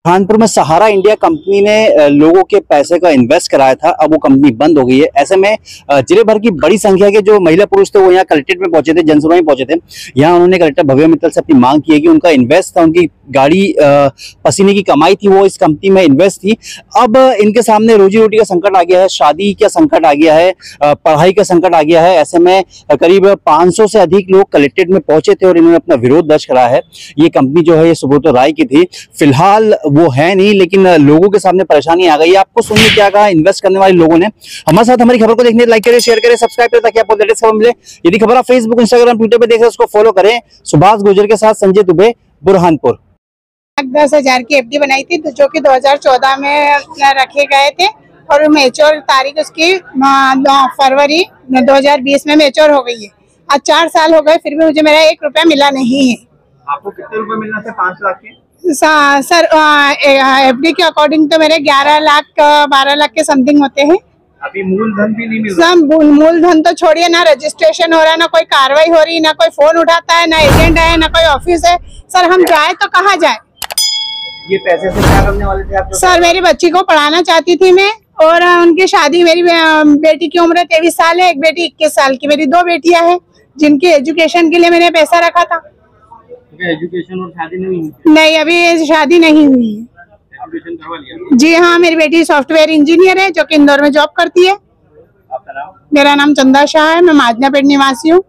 बुरहानपुर में सहारा India company ने लोगों के पैसे का इन्वेस्ट कराया था। अब वो कंपनी बंद हो गई है। ऐसे में जिले भर की बड़ी संख्या के जो महिला पुरुष थे वो यहाँ कलेक्ट्रेट में पहुंचे थे, जनसभा में पहुंचे थे। यहाँ उन्होंने कलेक्टर भव्य मित्तल से अपनी मांग की है कि उनका इन्वेस्ट था, उनकी गाड़ी पसीने की कमाई थी, वो इस कंपनी में इन्वेस्ट थी। अब इनके सामने रोजी रोटी का संकट आ गया है, शादी का संकट आ गया है, पढ़ाई का संकट आ गया है। ऐसे में करीब 500 से अधिक लोग कलेक्ट्रेट में पहुंचे थे और इन्होंने अपना विरोध दर्ज करा है। ये कंपनी जो है ये सुब्रतो राय की थी, फिलहाल वो है नहीं, लेकिन लोगों के सामने परेशानी आ गई है। आपको सुनिए क्या कहा इन्वेस्ट करने वाले लोगों ने। हमारे साथ हमारी खबर को देखने लाइक करें, शेयर करें, सब्सक्राइब करें ताकि आपको लेटेस्ट खबर मिले। यदि खबर आप फेसबुक, इंस्टाग्राम, ट्विटर पे देख रहे हैं उसको फॉलो करें। सुभाष गुर्जर के साथ संजय दुबे, बुरहानपुर। 10,000 की एफडी बनाई थी जो कि 2014 में रखे गए थे और मैच्योर तारीख उसकी फरवरी 2020 में मैच्योर हो गई है। आज 4 साल हो गए, फिर भी मुझे मेरा 1 रुपया मिला नहीं है। आपको कितने रुपए मिलना थे? 5 लाख के सर एफडी के अकॉर्डिंग तो मेरे 11 लाख 12 लाख के समथिंग होते हैं। अभी मूलधन भी नहीं मिल रहा। सब मूलधन तो छोड़िए, ना रजिस्ट्रेशन हो रहा है, ना कोई कार्रवाई हो रही, ना कोई फोन उठाता है, ना एजेंट है, ना कोई ऑफिस है। सर हम जाए तो कहाँ जाए? ये पैसे से क्या करने वाले थे आप? सर मेरी बच्ची को पढ़ाना चाहती थी मैं, और उनकी शादी, मेरी बेटी की उम्र 23 साल है, एक बेटी 21 साल की। मेरी 2 बेटियां हैं जिनकी एजुकेशन के लिए मैंने पैसा रखा था। एजुकेशन और शादी नहीं हुई? नहीं, अभी शादी नहीं हुई है। एजुकेशन करवा लिया? जी हाँ, मेरी बेटी सॉफ्टवेयर इंजीनियर है जो कि इंदौर में जॉब करती है। आपका नाम? मेरा नाम चंदा शाह है, मैं माजनापेट निवासी हूँ।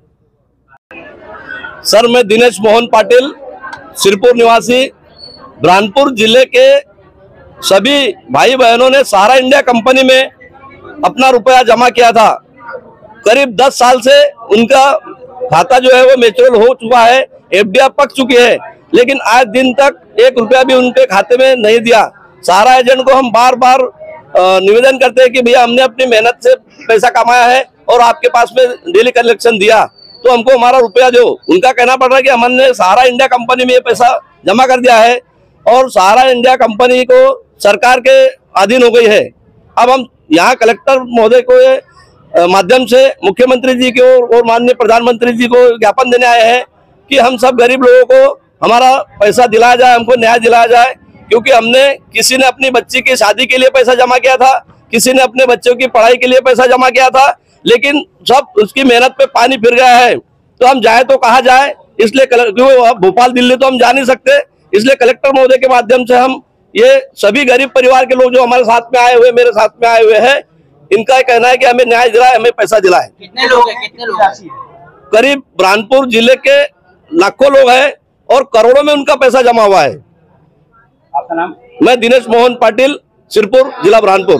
सर मैं दिनेश मोहन पाटिल, सिरपुर निवासी। बुरहानपुर जिले के सभी भाई बहनों ने सहारा इंडिया कंपनी में अपना रुपया जमा किया था। करीब 10 साल से उनका खाता जो है वो मैच्योर हो चुका है, एफडी पक चुकी है, लेकिन आज दिन तक 1 रुपया भी उनके खाते में नहीं दिया। सहारा एजेंट को हम बार बार निवेदन करते हैं कि भैया हमने अपनी मेहनत से पैसा कमाया है और आपके पास में डेली कलेक्शन दिया तो हमको हमारा रुपया दो। उनका कहना पड़ रहा है कि हमने सहारा इंडिया कंपनी में ये पैसा जमा कर दिया है और सहारा इंडिया कंपनी को सरकार के अधीन हो गई है। अब हम यहाँ कलेक्टर महोदय को माध्यम से मुख्यमंत्री जी को और माननीय प्रधानमंत्री जी को ज्ञापन देने आए हैं कि हम सब गरीब लोगों को हमारा पैसा दिलाया जाए, हमको न्याय दिलाया जाए। क्योंकि हमने, किसी ने अपनी बच्ची की शादी के लिए पैसा जमा किया था, किसी ने अपने बच्चों की पढ़ाई के लिए पैसा जमा किया था, लेकिन सब उसकी मेहनत पे पानी फिर गया है। तो हम जाए तो कहाँ जाए? इसलिए भोपाल दिल्ली तो हम जा नहीं सकते, इसलिए कलेक्टर महोदय के माध्यम से हम ये सभी गरीब परिवार के लोग जो हमारे साथ में आए हुए, मेरे साथ में आए हुए हैं, इनका कहना है कि हमें न्याय दिलाए, हमें पैसा दिलाए। कितने लोग हैं? कितने लोग? करीब बुरहानपुर जिले के लाखों लोग हैं और करोड़ों में उनका पैसा जमा हुआ है। आपका नाम? मैं दिनेश मोहन पाटिल, सिरपुर, जिला बुरहानपुर।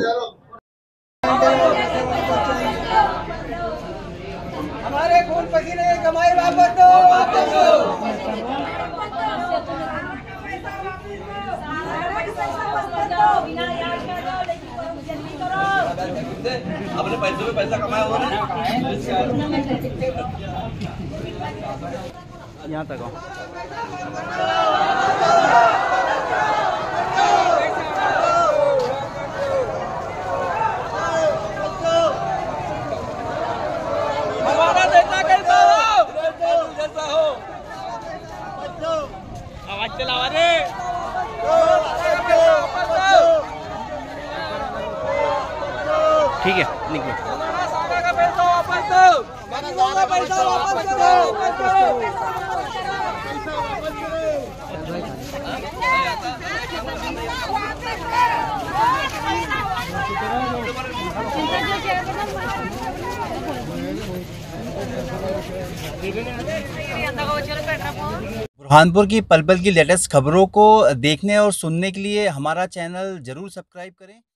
हमारे खून पसीने की कमाई वापस दो, वापस दो। अपने पैसे में पैसा कमाया हुआ ना, यहाँ तक आओ। हमारा नेता कैसा हो? जैसा हो। आवाज चलावा रे। ठीक है, निकलो। हमारा सारा का पैसा वापस दो। गरीबों का पैसा वापस करो। बुरहानपुर की पल पल की लेटेस्ट खबरों को देखने और सुनने के लिए हमारा चैनल जरूर सब्सक्राइब करें।